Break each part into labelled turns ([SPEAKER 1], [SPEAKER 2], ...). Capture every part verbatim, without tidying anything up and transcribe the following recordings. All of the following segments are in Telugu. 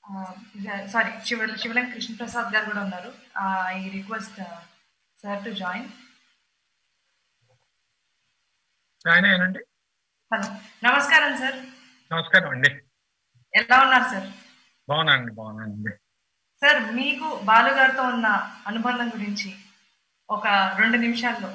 [SPEAKER 1] సారీ శివ శివలంక కృష్ణప్రసాద్ గారు కూడా ఉన్నారు. I request sir to join.
[SPEAKER 2] Join అయ్యానండి.
[SPEAKER 1] హలో, నమస్కారం సార్.
[SPEAKER 2] నమస్కారం అండి.
[SPEAKER 1] ఎలా ఉన్నారు సార్?
[SPEAKER 2] బాగున్నానండి బాగున్నానండి
[SPEAKER 1] సార్, మీకు బాలు గారితో ఉన్న అనుబంధం గురించి ఒక రెండు నిమిషాల్లో.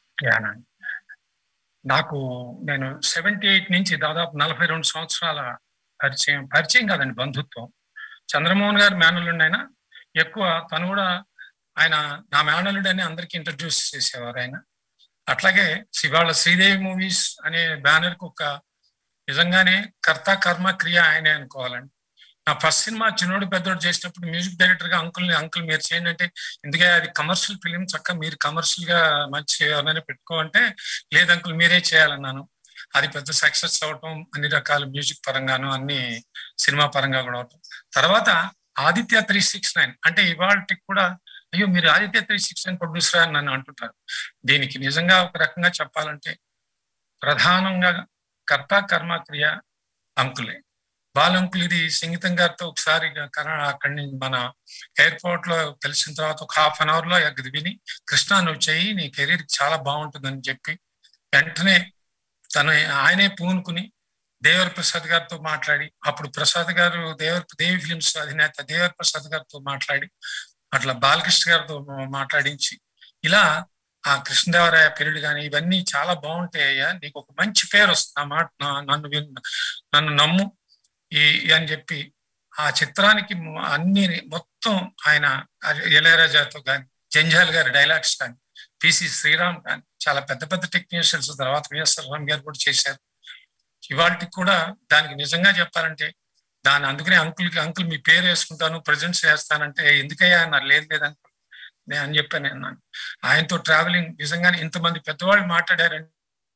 [SPEAKER 2] నాకు నేను సెవెంటీ ఎయిట్ నుంచి దాదాపు నలభై రెండు సంవత్సరాల పరిచయం పరిచయం కాదండి, బంధుత్వం. చంద్రమోహన్ గారి మేనల్లుండి ఆయన ఎక్కువ, తను కూడా ఆయన నా మేనల్లుడు అని అందరికి ఇంట్రడ్యూస్ చేసేవారు ఆయన. అట్లాగే ఇవాళ శ్రీదేవి మూవీస్ అనే బ్యానర్కి ఒక నిజంగానే కర్త కర్మ క్రియ ఆయనే అనుకోవాలండి. నా ఫస్ట్ సినిమా చిన్నోడు పెద్దోడు చేసినప్పుడు మ్యూజిక్ డైరెక్టర్ గా అంకుల్ని అంకుల్ మీరు చేయండి అంటే, ఎందుకే అది కమర్షియల్ ఫిలిం, చక్క మీరు కమర్షియల్ గా మంచి ఎవరైనా పెట్టుకోమంటే, లేదు అంకుల్ మీరే చేయాలన్నాను. అది పెద్ద సక్సెస్ అవటం, అన్ని రకాల మ్యూజిక్ పరంగాను అన్ని సినిమా పరంగా కూడా అవటం. తర్వాత ఆదిత్య త్రీ సిక్స్ నైన్ అంటే ఇవాళకి కూడా అయ్యో మీరు Aditya three six nine producer అని నన్ను అంటుంటారు. దీనికి నిజంగా ఒక రకంగా చెప్పాలంటే ప్రధానంగా కర్త కర్మ క్రియ అంకులే. బాలంకులు ఇది సంగీతం గారితో ఒకసారి కన్నడ అక్కడి నుంచి మన ఎయిర్పోర్ట్ లో తెలిసిన తర్వాత ఒక హాఫ్ అన్ అవర్ లో అది విని, కృష్ణ నువ్వు చెయ్యి నీ కెరీర్ చాలా బాగుంటుందని చెప్పి వెంటనే తను ఆయనే పూనుకుని దేవర్ ప్రసాద్ గారితో మాట్లాడి, అప్పుడు ప్రసాద్ గారు దేవర్ దేవి ఫిలిమ్స్ అధినేత దేవర్ ప్రసాద్ గారితో మాట్లాడి, అట్లా బాలకృష్ణ గారితో మాట్లాడించి, ఇలా ఆ కృష్ణదేవరాయ పీరియడ్ కానీ ఇవన్నీ చాలా బాగుంటాయ్యా, నీకు ఒక మంచి పేరు వస్తుంది, ఆ మాట నన్ను నన్ను నమ్ము ఈ అని చెప్పి ఆ చిత్రానికి అన్ని మొత్తం ఆయన ఇళయరాజాతో కానీ, జంజాల్ గారి డైలాగ్స్ కానీ, పిసి శ్రీరామ్ కానీ చాలా పెద్ద పెద్ద టెక్నీషియన్స్, తర్వాత విఎస్ఆర్ రామ్ గారు కూడా చేశారు. ఇవాళకి కూడా దానికి నిజంగా చెప్పాలంటే దాని అందుకనే అంకుల్కి అంకుల్ మీ పేరు వేసుకుంటాను ప్రజెంట్స్ చేస్తానంటే, ఎందుకయ్యా అన్నారు. లేదు లేదు అంకుల్ నేను అని చెప్పాను. నేను అన్నాను ఆయనతో ట్రావెలింగ్ నిజంగానే ఇంతమంది పెద్దవాళ్ళు మాట్లాడారంటే.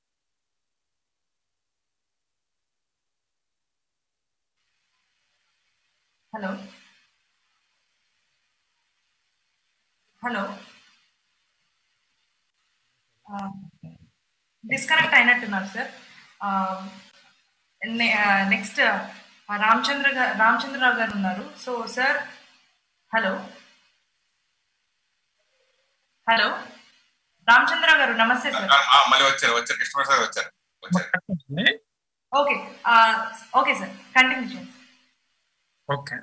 [SPEAKER 1] హలో హలో డిస్కనెక్ట్ అయినట్టున్నారు సార్. నెక్స్ట్ రామచంద్ర గారు రామచంద్రరావు గారు ఉన్నారు. So sir, hello hello Ramachandrarao గారు నమస్తే sir. Okay okay sir, continue చేయండి.
[SPEAKER 2] ఓకే,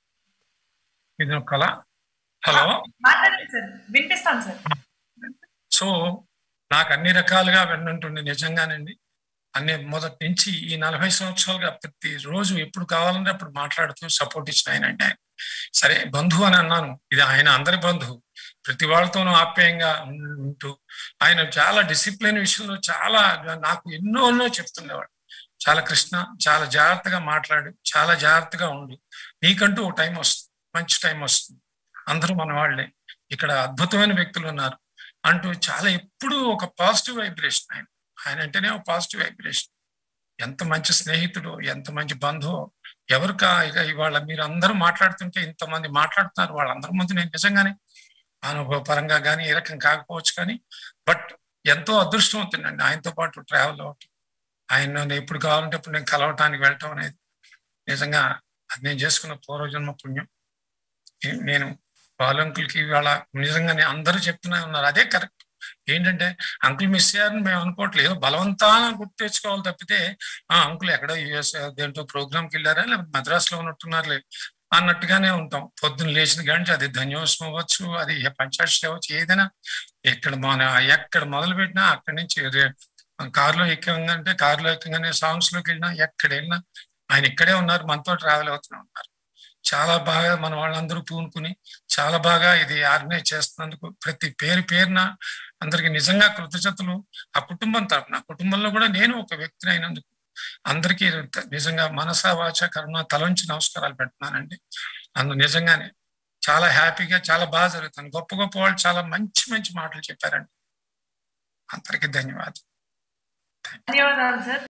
[SPEAKER 2] ఇది కళ. హలో
[SPEAKER 1] మాట్లాడండి సార్, వినిపిస్తాను సార్.
[SPEAKER 2] సో నాకు అన్ని రకాలుగా విన్నంటుండే నిజంగానండి. అన్ని మొదటి నుంచి ఈ నలభై సంవత్సరాలుగా ప్రతి రోజు ఎప్పుడు కావాలంటే అప్పుడు మాట్లాడుతూ సపోర్ట్ ఇచ్చిన ఆయన అంటే, సరే బంధువు అని అన్నాను, ఇది ఆయన అందరి బంధువు, ప్రతి వాళ్ళతోనూ ఆప్యాయంగా ఉంటూ ఆయన చాలా డిసిప్లిన్ విషయంలో చాలా నాకు ఎన్నో ఎన్నో చెప్తుండేవాడు. చాలా కృష్ణ చాలా జాగ్రత్తగా మాట్లాడు, చాలా జాగ్రత్తగా ఉండు, నీకంటూ ఒక టైం వస్తుంది, మంచి టైం వస్తుంది, అందరూ మన వాళ్ళే, ఇక్కడ అద్భుతమైన వ్యక్తులు ఉన్నారు అంటూ చాలా ఎప్పుడూ ఒక పాజిటివ్ వైబ్రేషన్. ఆయన ఆయన అంటేనే ఒక పాజిటివ్ వైబ్రేషన్. ఎంత మంచి స్నేహితుడు, ఎంత మంచి బంధువు. ఎవరికా ఇక ఇవాళ మీరు అందరూ మాట్లాడుతుంటే ఇంతమంది మాట్లాడుతున్నారు, వాళ్ళందరి ముందు నేను నిజంగానే అనుభవ పరంగా కానీ ఏ రకం కాకపోవచ్చు కానీ, బట్ ఎంతో అదృష్టం అవుతుందండి ఆయనతో పాటు ట్రావెల్ అవ్వటం. ఆయన ఎప్పుడు కావాలంటే అప్పుడు నేను కలవటానికి వెళ్ళటం అనేది నిజంగా అది నేను చేసుకున్న పూర్వజన్మ పుణ్యం. నేను బాలు అంకుల్కి ఇవాళ నిజంగానే అందరూ చెప్తూనే ఉన్నారు, అదే కరెక్ట్. ఏంటంటే అంకుల్ మిస్ అయ్యారని మేము అనుకోవట్లేదు, బలవంతాన గుర్తు తెచ్చుకోవాలి తప్పితే ఆ అంకుల్ ఎక్కడో యుఎస్ దేంట్లో ప్రోగ్రామ్కి వెళ్ళారా లేకపోతే మద్రాసులో ఉన్నట్టున్నారు లేదు అన్నట్టుగానే ఉంటాం. పొద్దున్న లేచిన కానీ అది ధన్యోత్సవం అవ్వచ్చు, అది పంచాక్షరి అవ్వచ్చు, ఏదైనా ఎక్కడ మన ఎక్కడ మొదలు పెట్టినా అక్కడి నుంచి కారులో ఎక్కంగానే కారులో ఎక్కగానే సాంగ్స్ లోకి వెళ్ళినా ఎక్కడ వెళ్ళినా ఆయన ఇక్కడే ఉన్నారు, మనతో ట్రావెల్ అవుతూనే ఉన్నారు. చాలా బాగా మన వాళ్ళందరూ పూనుకుని చాలా బాగా ఇది ఆర్గనైజ్ చేస్తున్నందుకు ప్రతి పేరు పేరున అందరికి నిజంగా కృతజ్ఞతలు. ఆ కుటుంబం తరపున, కుటుంబంలో కూడా నేను ఒక వ్యక్తిని అయినందుకు అందరికీ నిజంగా మనసా వాచ కర్మ తలంచి నమస్కారాలు పెడుతున్నానండి. అందు నిజంగానే చాలా హ్యాపీగా చాలా బాగా జరుగుతుంది. గొప్ప గొప్ప వాళ్ళు చాలా మంచి మంచి మాటలు చెప్పారండి. అందరికీ ధన్యవాదాలు.
[SPEAKER 1] ధన్యవాదాలు సార్.